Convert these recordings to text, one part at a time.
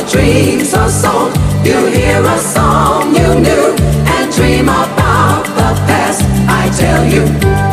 dreams are sold. You hear a song you knew and dream about the past. I tell you.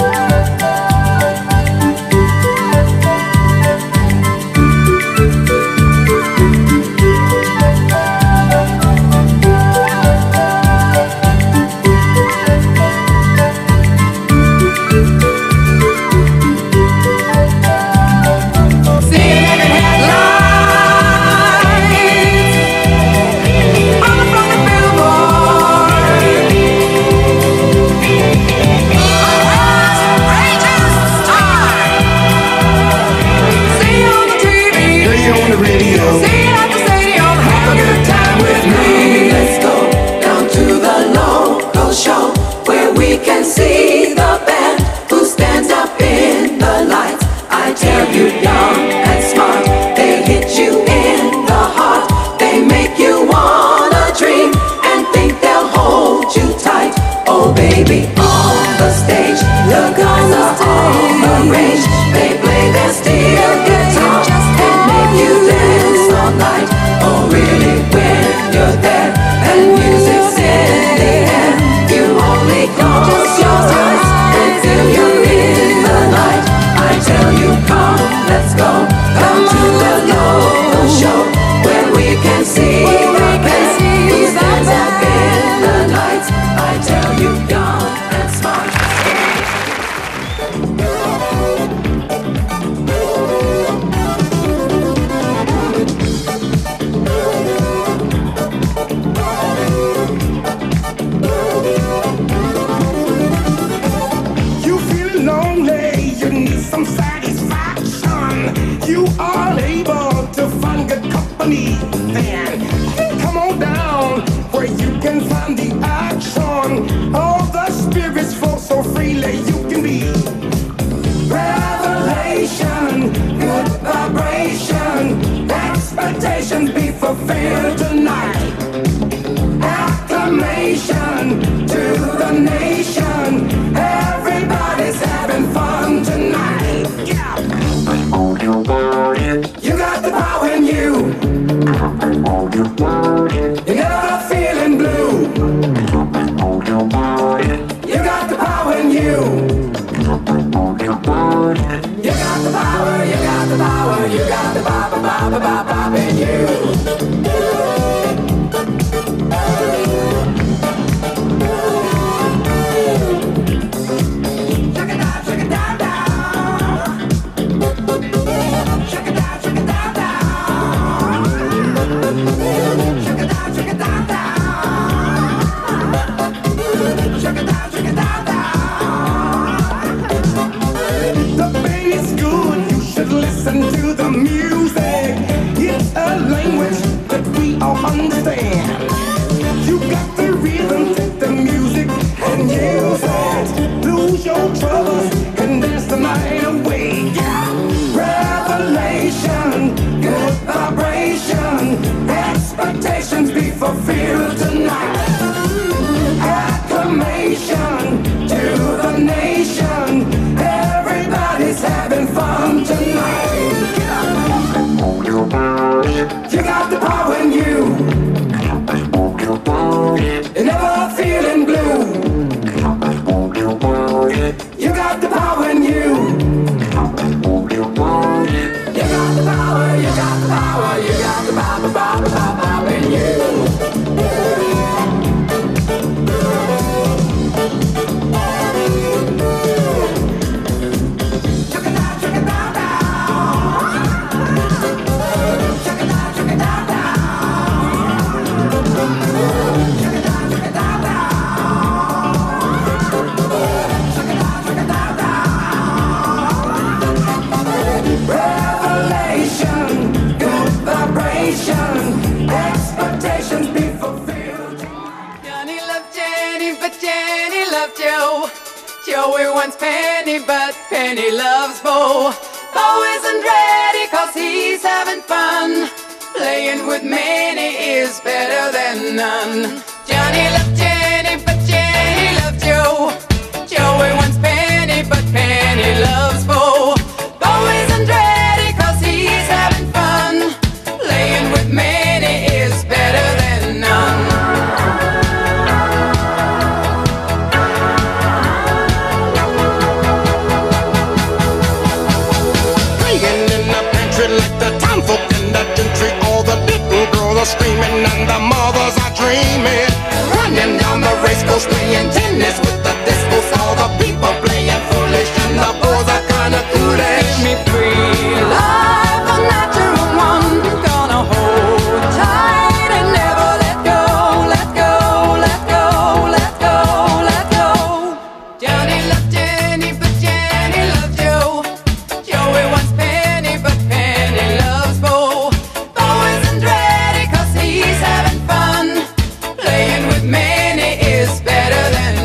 Joey wants Penny, but Penny loves Bo. Bo isn't ready 'cause he's having fun. Playing with many is better than none. Johnny loved Jenny, but Jenny loved Joe. Joey wants Penny, but Penny loves Bo. Bo isn't ready 'cause he's having fun. Playing with many girls playing tennis with the discos, all the people playing foolish, and the boys are kinda coolish. Set me free, life a natural one. Gonna hold tight and never let go, let go, let go, let go, let go. Johnny loved Jenny, but Jenny loved Joe. Joey wants Penny, but Penny loves Bo. Bo isn't ready 'cause he's having fun. Playing with many is better than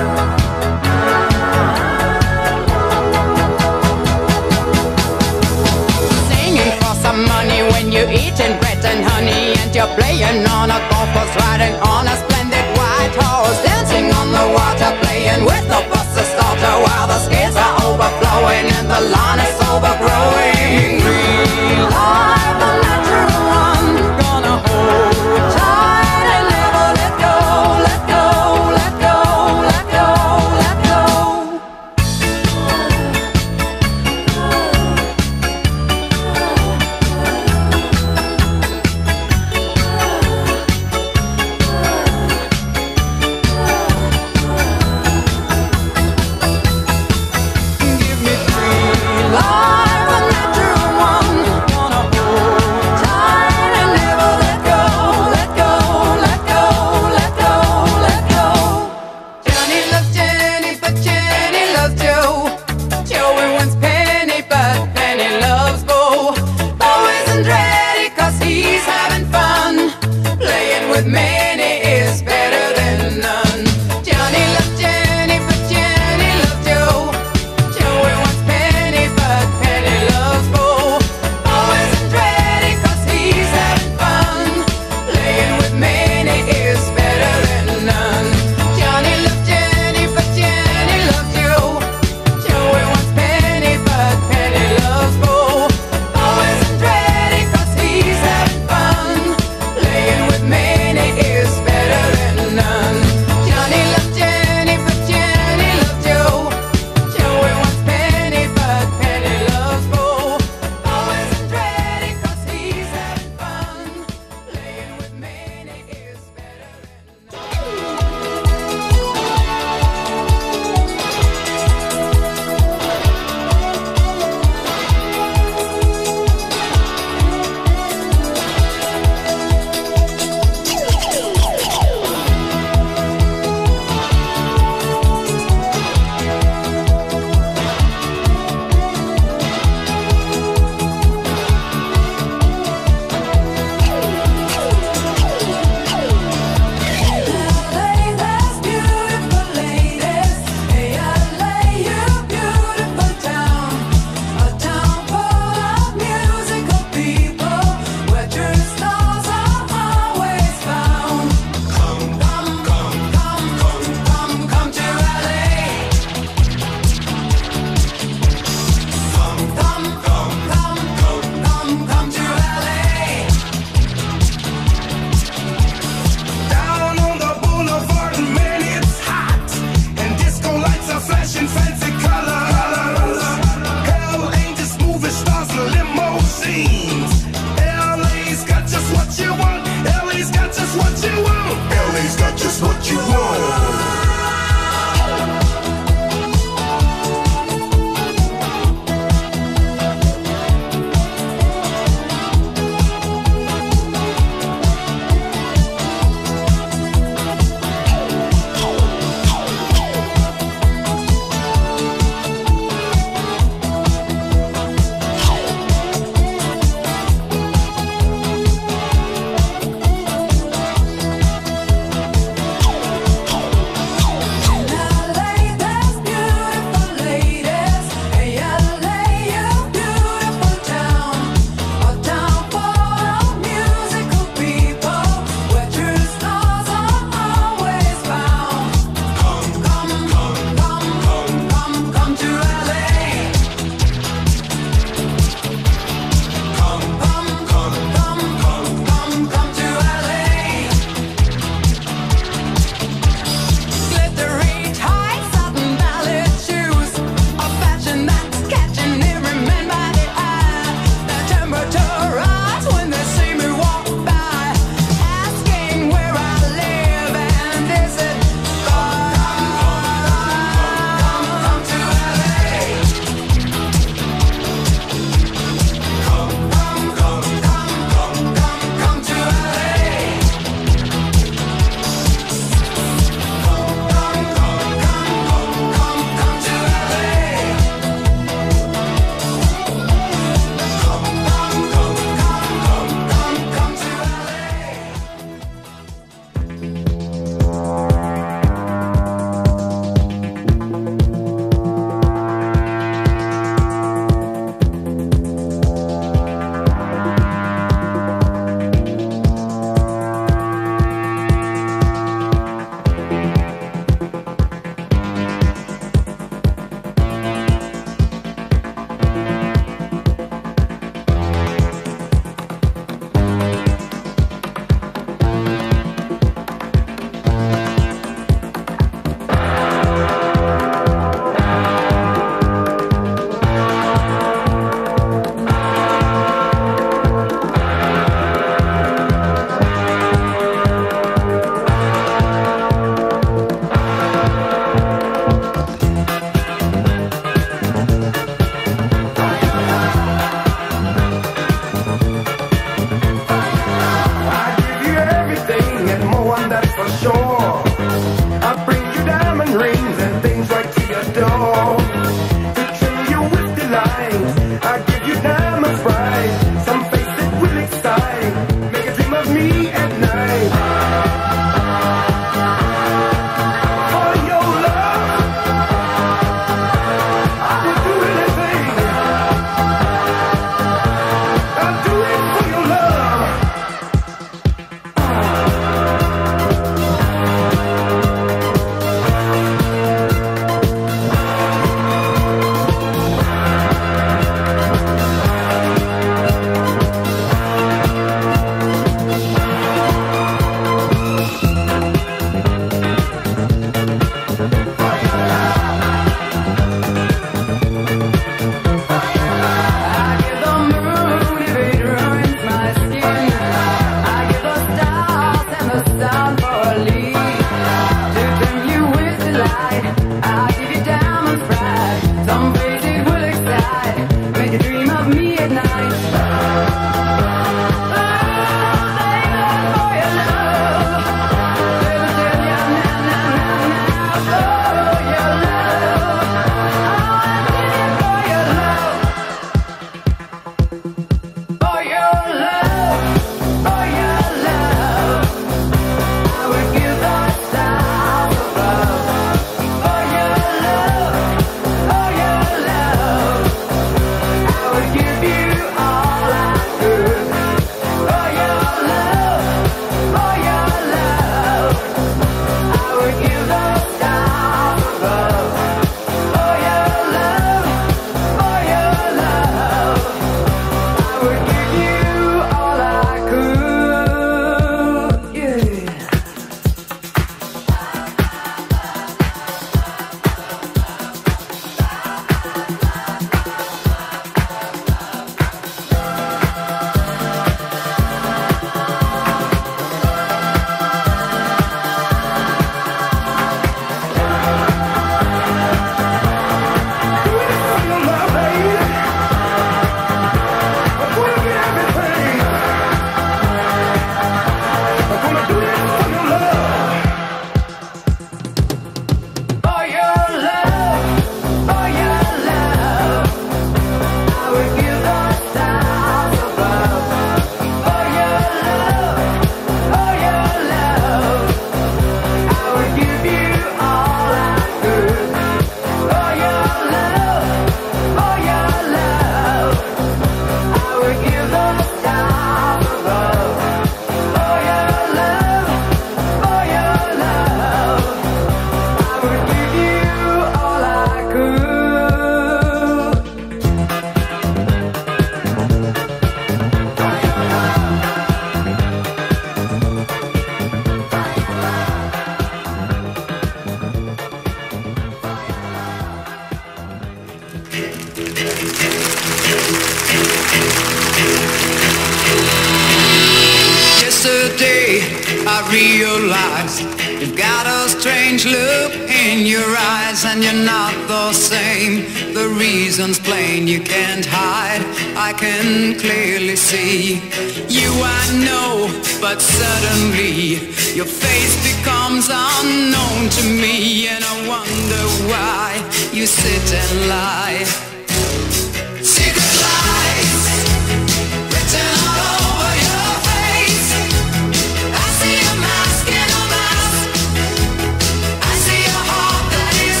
Yesterday I realized you've got a strange look in your eyes, and you're not the same. The reason's plain, you can't hide. I can clearly see you, I know, but suddenly your face becomes unknown to me, and I wonder why you sit and lie. Secret lies written all over your face. I see a mask in a mask. I see a heart that is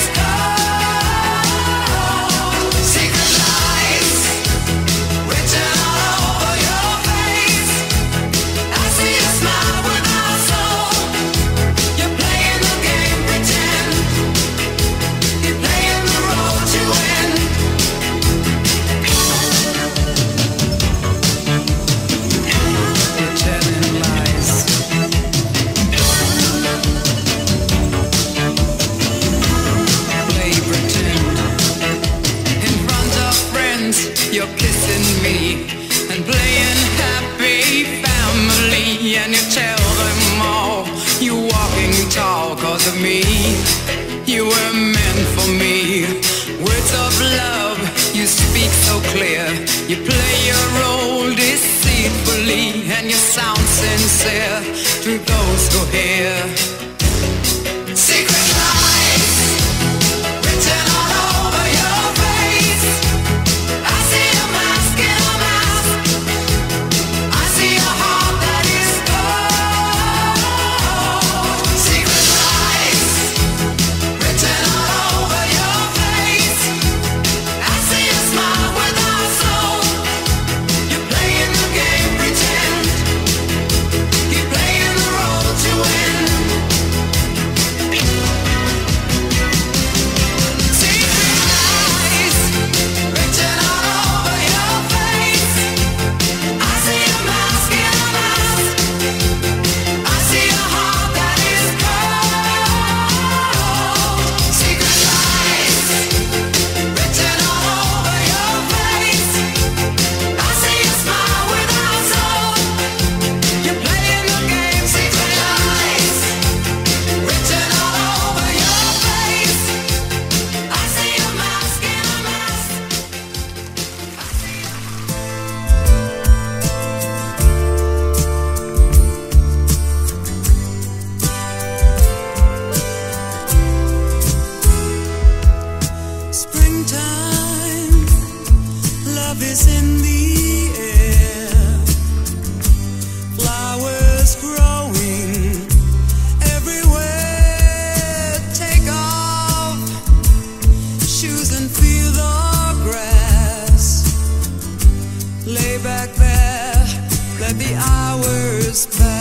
cold. Secret lies written all over your face. I see a smile without soul. You're playing the game, pretend. You're playing the role to win. You're telling lies. Play pretend. In front of friends, you're kissing me and playing happy family, and you tell them all you're walking tall 'cause of me. You were meant for me. Words of love, you speak so clear. You play your role deceitfully, and you sound sincere to those who hear. Secret lies written all over your face. I see a mask in a mask. I see a heart that is cold. Secret lies written all over your face. I see a smile without soul. You're playing the game, pretend. You're playing the role to win. Secret lies written all over your face. I see a mask in a mask. I see a heart that is cold. Secret lies written all over your face. I see a smile without soul. You're playing the game. Secret lies written all over your face. I see a mask in a mask. Springtime, love is in the air. Flowers growing everywhere. Take off shoes and feel the grass. Lay back there, let the hours pass.